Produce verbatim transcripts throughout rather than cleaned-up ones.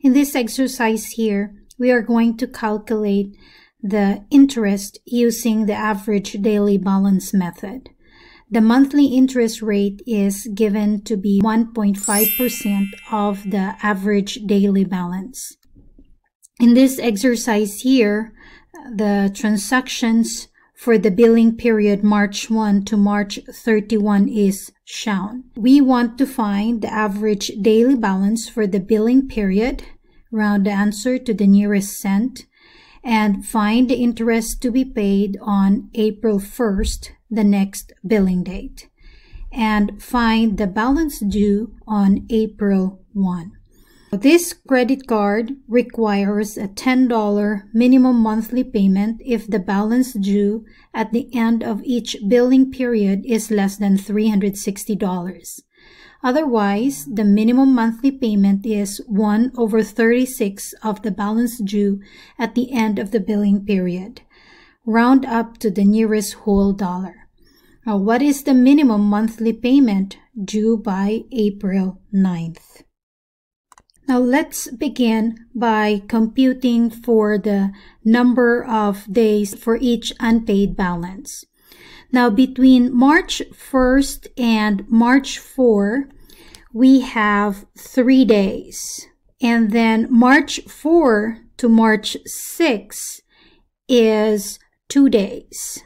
In this exercise here, we are going to calculate the interest using the average daily balance method. The monthly interest rate is given to be one point five percent of the average daily balance. In this exercise here, the transactions for the billing period March first to March thirty-first is shown. We want to find the average daily balance for the billing period, round the answer to the nearest cent, and find the interest to be paid on April first, the next billing date, and find the balance due on April first. This credit card requires a ten dollar minimum monthly payment if the balance due at the end of each billing period is less than three hundred sixty dollars. Otherwise, the minimum monthly payment is one over thirty-six of the balance due at the end of the billing period. Round up to the nearest whole dollar. Now, what is the minimum monthly payment due by April ninth? Now, let's begin by computing for the number of days for each unpaid balance. Now, between March first and March fourth, we have three days. And then March fourth to March sixth is two days.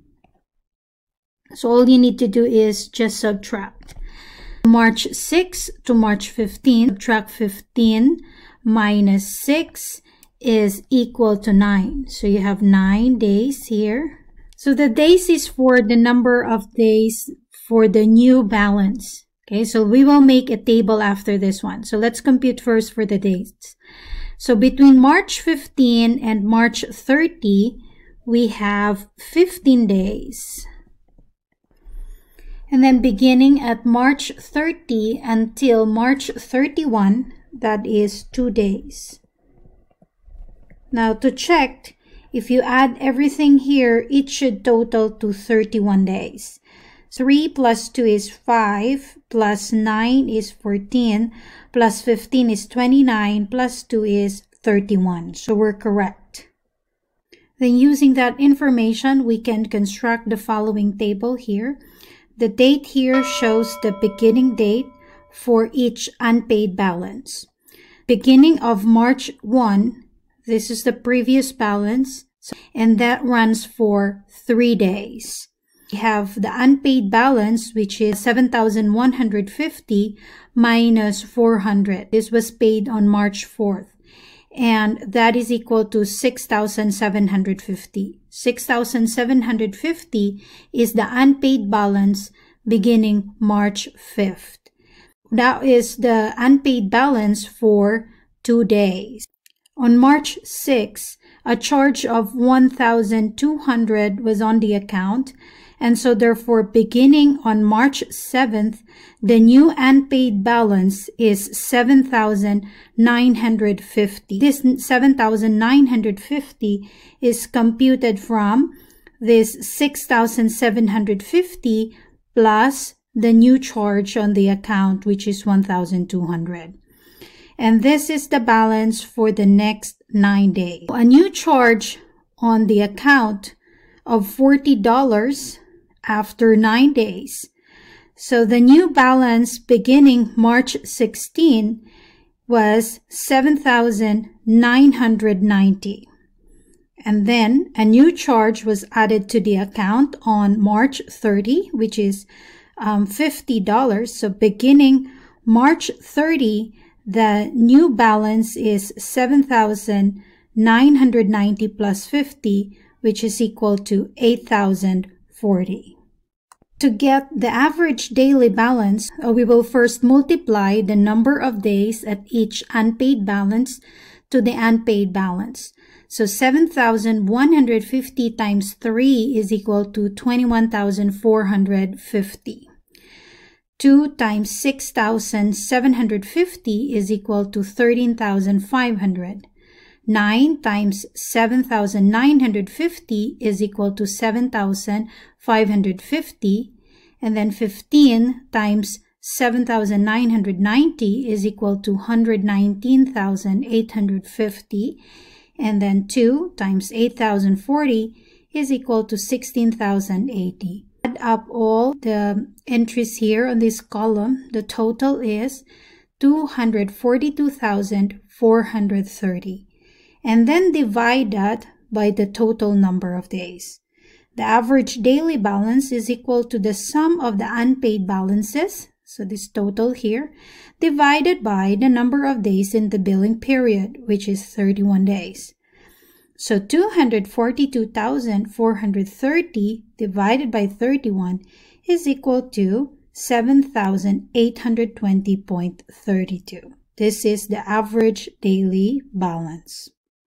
So all you need to do is just subtract. March sixth to March fifteenth, subtract fifteen minus six is equal to nine. So you have nine days here. So the days is for the number of days for the new balance. Okay, so we will make a table after this one. So let's compute first for the dates. So between March fifteenth and March thirtieth, we have fifteen days. And then beginning at March thirtieth until March thirty-first, that is two days. Now to check, if you add everything here, it should total to thirty-one days. three plus two is five, plus nine is fourteen, plus fifteen is twenty-nine, plus two is thirty-one. So we're correct. Then using that information, we can construct the following table here. The date here shows the beginning date for each unpaid balance. Beginning of March first, this is the previous balance, and that runs for three days. We have the unpaid balance, which is seven thousand one hundred fifty minus four hundred. This was paid on March fourth, and that is equal to six thousand seven hundred fifty. six thousand seven hundred fifty is the unpaid balance beginning March fifth. That is the unpaid balance for two days. On March sixth, a charge of one thousand two hundred was on the account, and so therefore beginning on March seventh, the new unpaid balance is seven thousand nine hundred fifty. This seven thousand nine hundred fifty is computed from this six thousand seven hundred fifty plus the new charge on the account, which is one thousand two hundred. And this is the balance for the next nine days. A new charge on the account of forty dollars after nine days. So the new balance beginning March sixteenth was seven thousand nine hundred ninety. And then a new charge was added to the account on March thirtieth, which is um, fifty dollars. So beginning March thirtieth, the new balance is seven thousand nine hundred ninety plus fifty, which is equal to eight thousand forty. To get the average daily balance, uh, we will first multiply the number of days at each unpaid balance to the unpaid balance. So seven thousand one hundred fifty times three is equal to twenty-one thousand four hundred fifty. two times six thousand seven hundred fifty is equal to thirteen thousand five hundred. nine times seven thousand nine hundred fifty is equal to seven thousand five hundred fifty. And then fifteen times seven thousand nine hundred ninety is equal to one hundred nineteen thousand eight hundred fifty, and then two times eight thousand forty is equal to sixteen thousand eighty. Add up all the entries here on this column, the total is two hundred forty-two thousand four hundred thirty, and then divide that by the total number of days. The average daily balance is equal to the sum of the unpaid balances, so this total here, divided by the number of days in the billing period, which is thirty-one days. So two hundred forty-two thousand four hundred thirty divided by thirty-one is equal to seven thousand eight hundred twenty point three two. This is the average daily balance.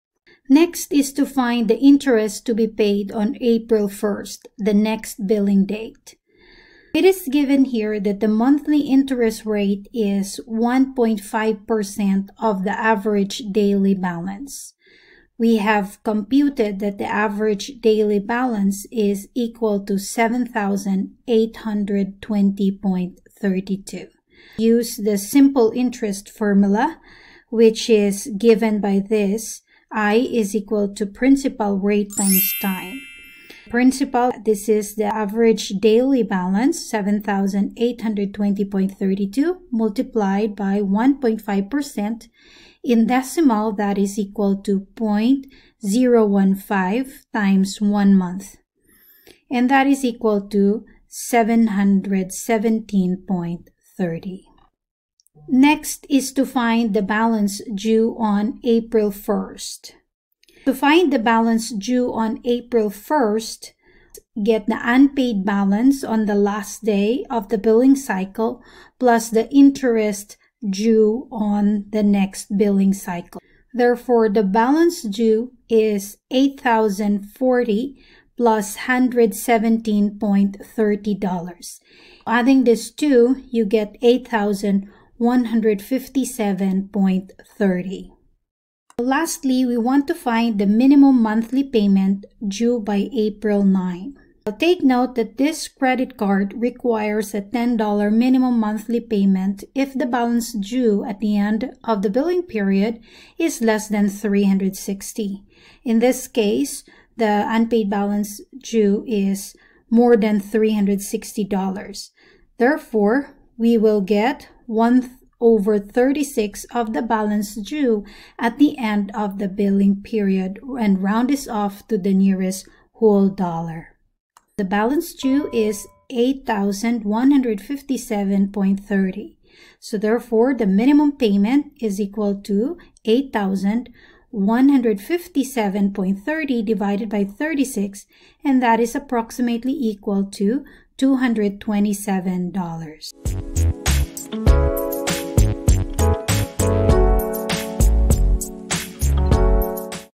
Next is to find the interest to be paid on April first, the next billing date. It is given here that the monthly interest rate is one point five percent of the average daily balance. We have computed that the average daily balance is equal to seven thousand eight hundred twenty point three two. Use the simple interest formula, which is given by this. I is equal to principal rate times time. Principal, this is the average daily balance, seven thousand eight hundred twenty point three two, multiplied by one point five percent. In decimal, that is equal to zero point zero one five times one month. And that is equal to seven hundred seventeen point three zero. Next is to find the balance due on April first. To find the balance due on April first, get the unpaid balance on the last day of the billing cycle plus the interest due on the next billing cycle. Therefore, the balance due is eight thousand forty plus one hundred seventeen point three zero dollars. Adding this two, you get eight thousand one hundred fifty-seven point three zero. Lastly, we want to find the minimum monthly payment due by April ninth. Now, take note that this credit card requires a ten dollar minimum monthly payment if the balance due at the end of the billing period is less than three hundred sixty. In this case, the unpaid balance due is more than three hundred sixty dollars. Therefore, we will get one over thirty-six of the balance due at the end of the billing period and round this off to the nearest whole dollar. The balance due is eight thousand one hundred fifty-seven point three zero. So therefore, the minimum payment is equal to eight thousand one hundred fifty-seven point three zero divided by thirty-six, and that is approximately equal to two hundred twenty-seven dollars.